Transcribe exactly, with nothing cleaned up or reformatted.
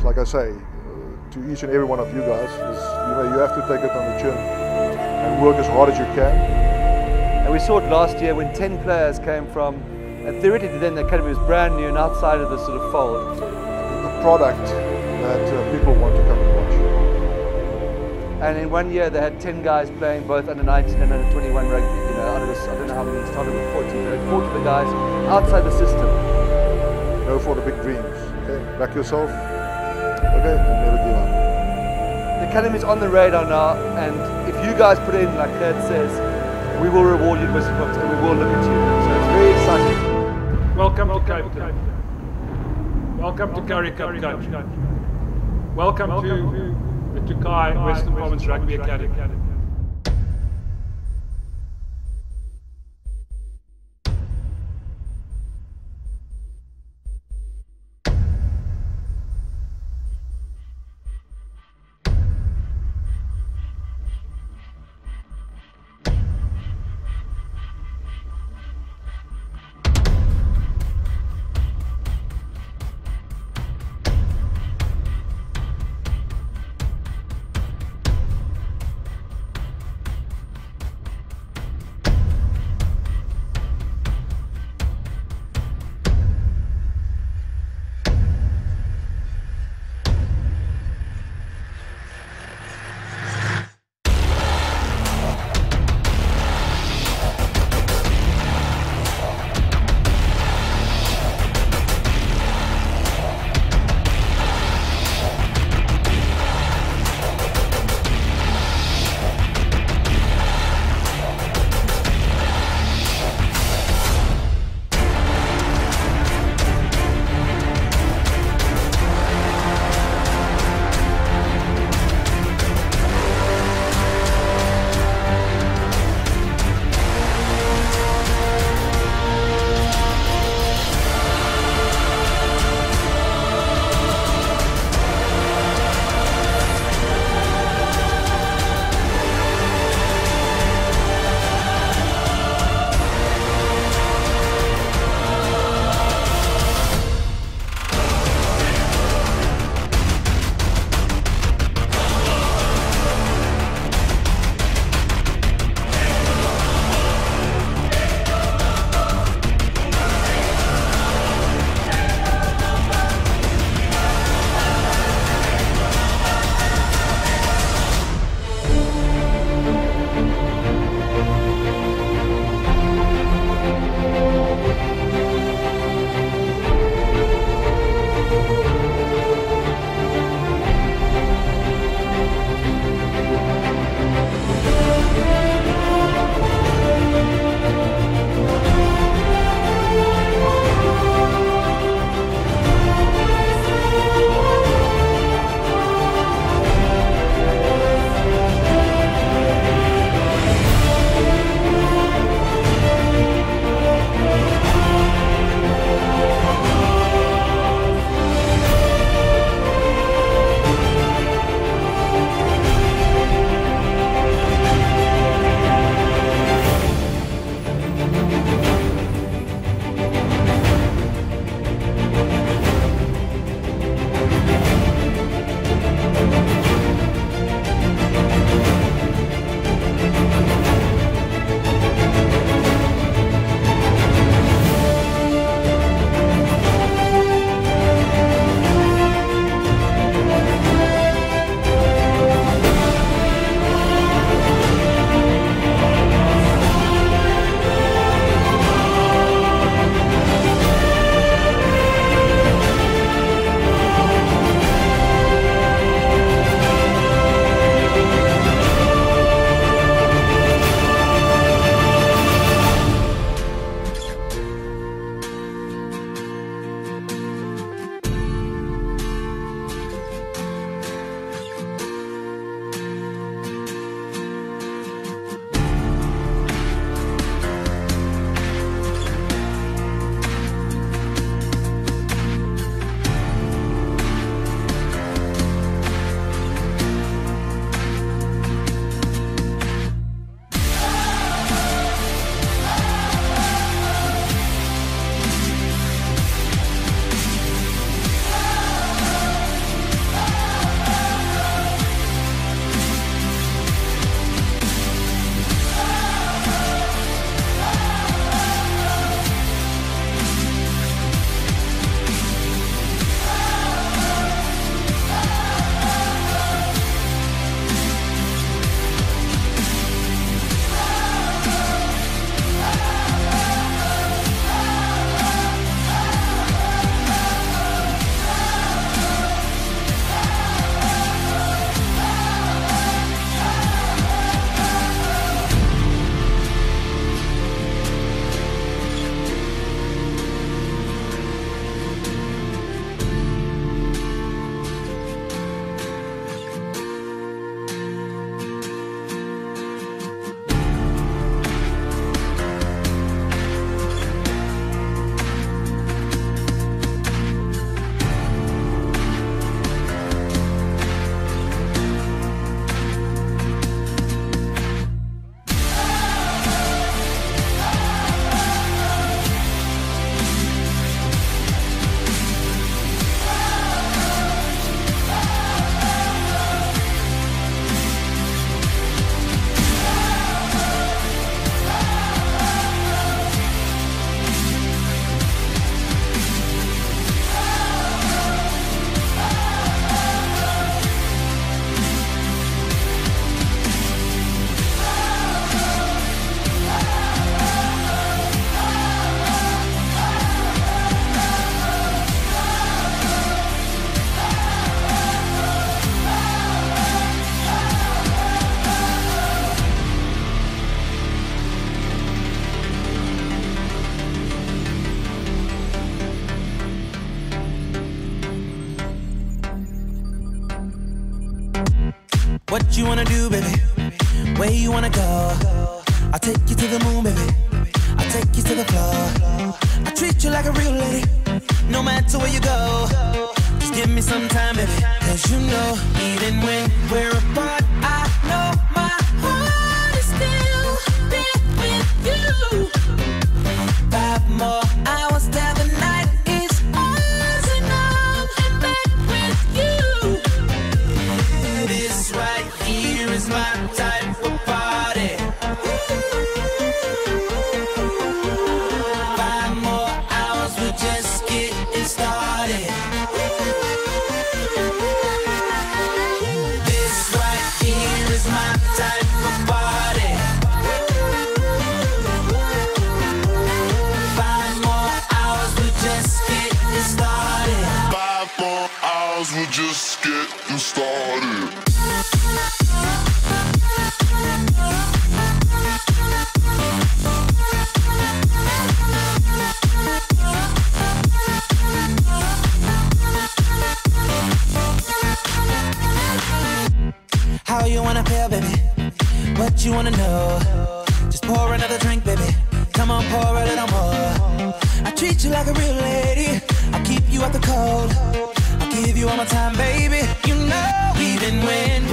like I say, uh, to each and every one of you guys, is you know you have to take it on the chin and work as hard as you can. And we saw it last year when ten players came from, and theoretically then the academy was brand new and outside of the sort of fold. The product that uh, people want to come and watch. And in one year they had ten guys playing both under nineteen and under twenty-one rugby. You know, out of this, I don't know how many started with forty, but forty of the guys outside the system. Go for the big dreams. Okay, back yourself. Okay, and never give up. The academy's on the radar now, and if you guys put in, like Kurt says, we will reward you with books and we will look at you. So it's very exciting. Welcome to Cape Town. Welcome to Curry Cup Coach. Welcome to the Tukai Western Province Rugby Academy. What you wanna do, baby? Where you wanna go? I'll take you to the moon, baby. I'll take you to the floor. I treat you like a real lady, no matter where you go. Just give me some time, baby. Cause you know, even when we're apart, I know my heart is still there with you. Five more hours till the night is ours, and I'm in bed with you. This right here is my type of party. Five more hours, we're just getting started. This right here is my type of party. Five more hours, we're just getting started. Five more hours, we're just getting started. How you wanna feel, baby? What you wanna know? Just pour another drink, baby. Come on, pour a little more. I treat you like a real lady. I keep you out the cold. I'll give you all my time, baby. You know, even when